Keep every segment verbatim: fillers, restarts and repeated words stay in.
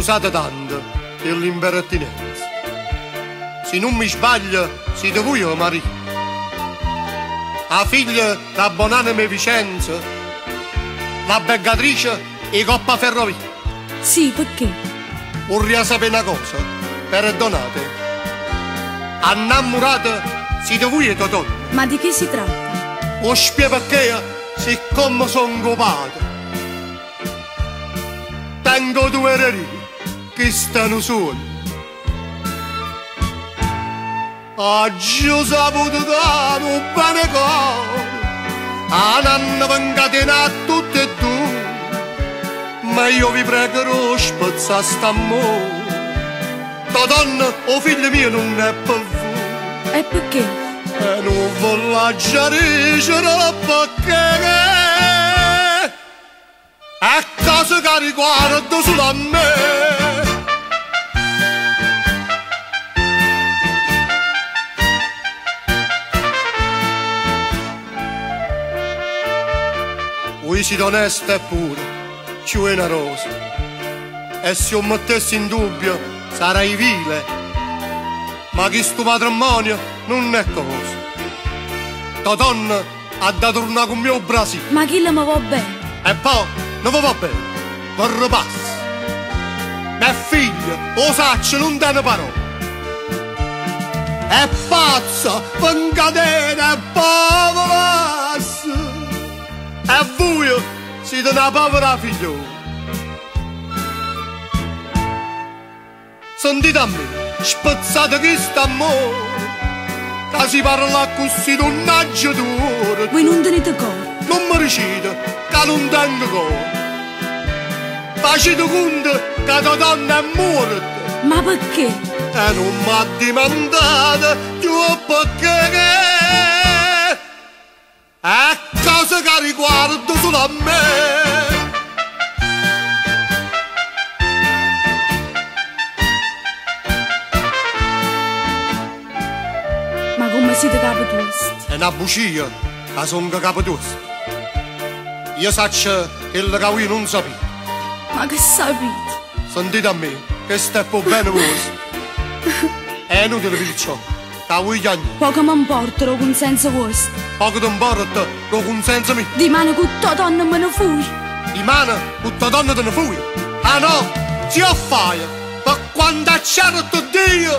sposate tanto per l'impertinenza. Se non mi sbaglio, siete voi o Maria? La figlia da Buonanima Vicenza, la beggatrice e Coppa Ferrovia. Sì, perché? Vorrei sapere una cosa, perdonate. Annamorate siete voi e Totò? Ma di che si tratta? Lo spiego perché, siccome sono copato, tengo due eredi che stanno soli. Oggi saputo dare un bene cuore, a nanna vengatena tutte e due, ma io vi pregherò spazzare st'amore. Tua donna o figlio mio non è per voi. E perché? E non voglio giaricere perché è cosa che riguarda solo a me. Voi siete onesti e pure, ci vuoi una rosa. E se io mettessi in dubbio sarei vile, ma che sto matrimonio non è cosa. Tua donna ha da tornare con mio Brasile. Ma chi la mi va bene? E poi non va bene, per ripassi. Mia figlia, o saccio, non danno parole. È pazza, vengatena, è povera. E voi siete una povera figliola. Sentite a me, spezzate questo amore, che si parla così d'unnaggio d'ora. Voi non tenete coro. Non mi recite, che non tengo cuore. Facete conto che tua donna è morta. Ma perché? E non mi ha dimandato più perché è cosa che riguarda solo a me. Ma come siete capitosti? È una bugia che sono capitosto. Io saccio quello che voi non sapete. Ma che sapete? Sentite a me, che steppo bene voi. È inutile perciò, che voi gli anni. Poco mi importa il consenso vostro. Poco ti importa il consenso mio. Di mano che tua donna me ne fui. Di mano che tua donna te ne fui. Ah no, zio fai, per quando accerto Dio,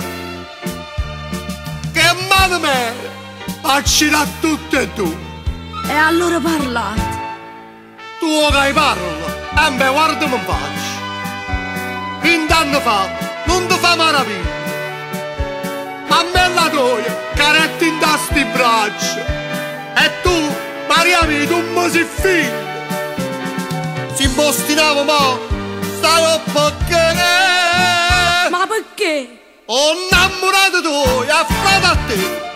che mano me facirà tutte e tu. E allora parlate. Tu che parli, e beh guardami in faccia. Vent'anni fa non ti fa maraviglia, ma a me la troia caretti in tasti braccia. E tu, Maria mia, tu mi sei figlia. Si imbostinava ma stai perché. Ma perché? Ho innamorato tu e a fare a te.